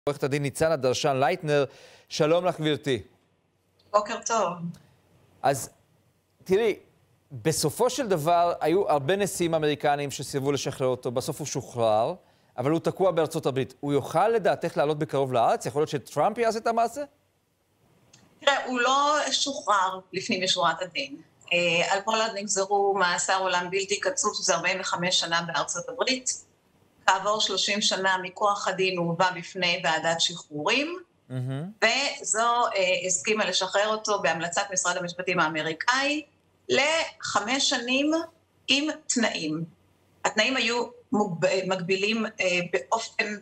עורכת הדין ניצנה דרשן לייטנר, שלום לך גברתי. בוקר טוב. אז תראי, בסופו של דבר היו הרבה נשיאים אמריקנים שסירבו לשחרר אותו, בסוף הוא שוחרר, אבל הוא תקוע בארצות הברית. הוא יוכל לדעתך לעלות בקרוב לארץ? יכול להיות שטראמפ יעשה את המעשה? תראה, הוא לא שוחרר לפנים משורת הדין. על פולארד נגזרו מאסר עולם בלתי קצוב, שזה 45 שנה בארצות הברית. כעבור 30 שנה מכוח הדין הוא הובא בפני ועדת שחרורים, וזו הסכימה לשחרר אותו בהמלצת משרד המשפטים האמריקאי ל5 שנים עם תנאים. התנאים היו מגבילים באופן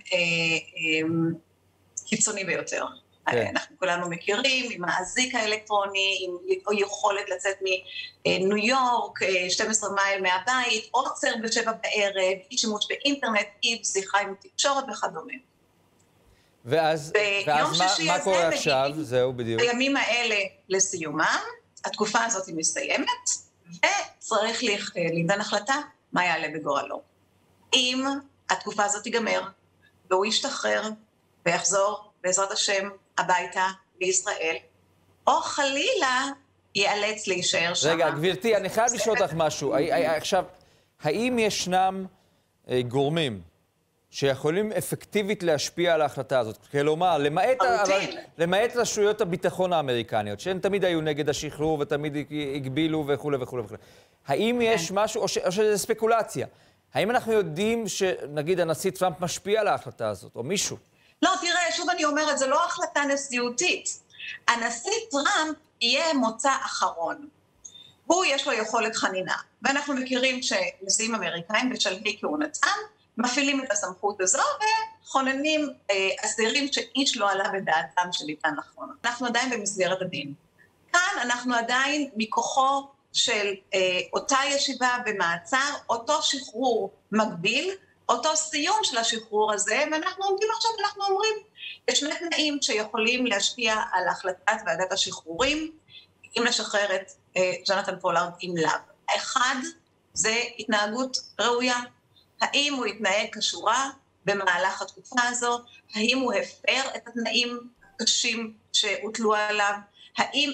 קיצוני ביותר. אנחנו כולנו מכירים, עם האזיק האלקטרוני, עם יכולת לצאת מניו יורק, 12 מייל מהבית, עוצר ב7 בערב, אי שימוש באינטרנט, אי שיחה עם תקשורת וכדומה. ואז מה קורה עכשיו? זהו בדיוק. בימים האלה לסיומם, התקופה הזאת היא מסיימת, וצריך להיתן החלטה מה יעלה בגורלו. אם התקופה הזאת תיגמר, והוא ישתחרר ויחזור בעזרת השם הביתה בישראל, או חלילה ייאלץ להישאר שם. רגע, גברתי, אני חייב לשאול אותך משהו. עכשיו, האם ישנם גורמים שיכולים אפקטיבית להשפיע על ההחלטה הזאת? כלומר, למעט רשויות הביטחון האמריקניות, שהן תמיד היו נגד השחרור ותמיד הגבילו וכו' וכו' וכו'. האם יש משהו, או שזה ספקולציה? האם אנחנו יודעים שנגיד הנשיא טראמפ משפיע על ההחלטה הזאת, או מישהו? לא, תראה, שוב אני אומרת, זה לא החלטה נשיאותית. הנשיא טראמפ יהיה מוצא אחרון. הוא יש לו יכולת חנינה. ואנחנו מכירים שנשיאים אמריקאים בשלהי כהונתם, מפעילים את הסמכות הזו וחוננים אסירים שאיש לא עלה בדעתם שניתן לחון. אנחנו עדיין במסגרת הדין. כאן אנחנו עדיין מכוחו של אותה ישיבה במעצר, אותו שחרור מקביל, אותו סיום של השחרור הזה, ואנחנו עומדים עכשיו, אנחנו אומרים, יש שני תנאים שיכולים להשפיע על החלטת ועדת השחרורים, אם לשחרר את ג'ונתן פולארד עם לאו. האחד, זה התנהגות ראויה. האם הוא התנהג כשורה במהלך התקופה הזו? האם הוא הפר את התנאים הקשים שהוטלו עליו? האם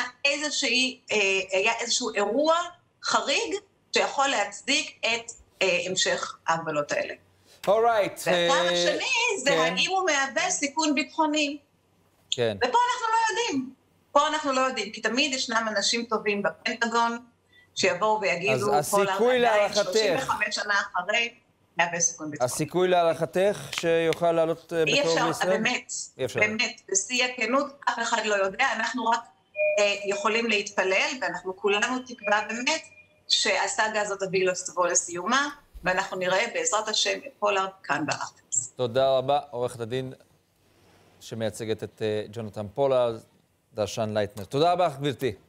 היה איזשהו אירוע חריג שיכול להצדיק את המשך ההגבלות האלה? Alright. והטעם השני זה האם הוא מהווה סיכון ביטחוני. כן. ופה אנחנו לא יודעים. פה אנחנו לא יודעים, כי תמיד ישנם אנשים טובים בפנטגון, שיבואו ויגידו, הסיכוי להערכתך, 35 שנה אחרי, מהווה סיכון ביטחוני. הסיכוי להערכתך שיוכל לעלות בקרוב לישראל? באמת, בשיא הכנות, אף אחד לא יודע, אנחנו רק יכולים להתפלל, ואנחנו כולנו תקווה באמת, שהסאגה הזאת תבוא לסיומה, ואנחנו נראה בעזרת השם את פולארד כאן בארץ. תודה רבה, עורכת הדין שמייצגת את ג'ונתן פולארד, דרשן לייטנר. תודה רבה, גברתי.